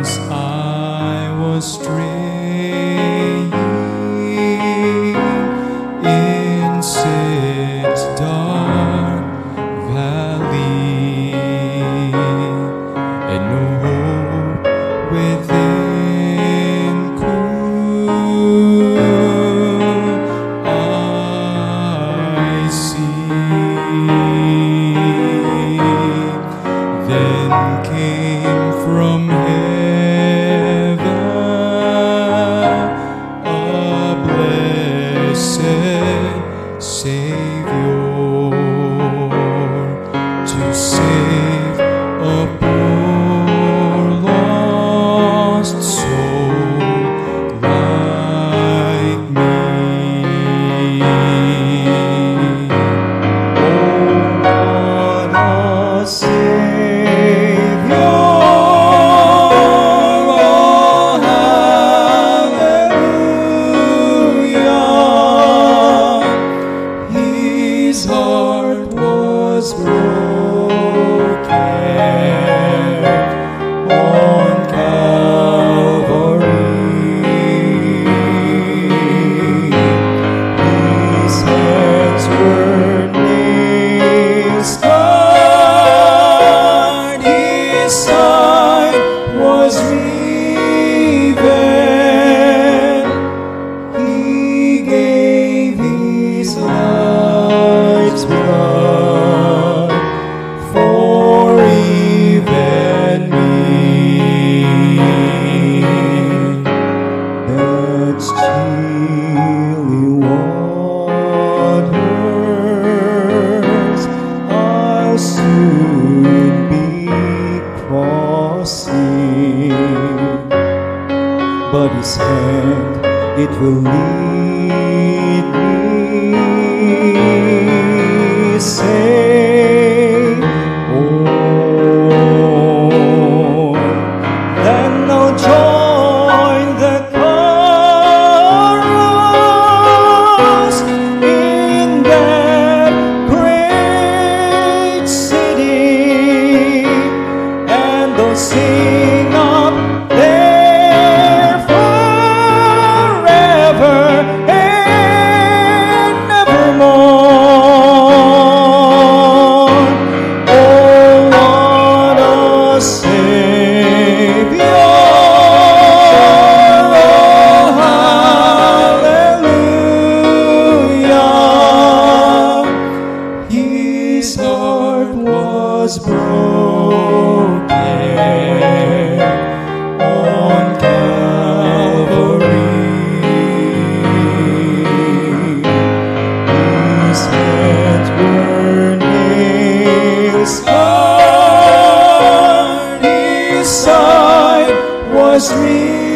Once I was straying in sin's dark valley, and no hope within could I see. Then came from heaven a blessed Savior to save a poor lost soul like me. Oh, what a Savior! Oh, hallelujah! His heart was broken on Calvary. His hands were nail-scarred, His side was riven. He gave His life's blood for even me. That's chilly waters I'll soon be crossing, but His hand, it will lead me safe. Oh, then I'll join the chorus in that great city, and they'll sing up there forever and evermore. Oh, what a Savior! Oh, hallelujah! His heart was broken on Calvary. His hands were nail-scarred, His side was riven.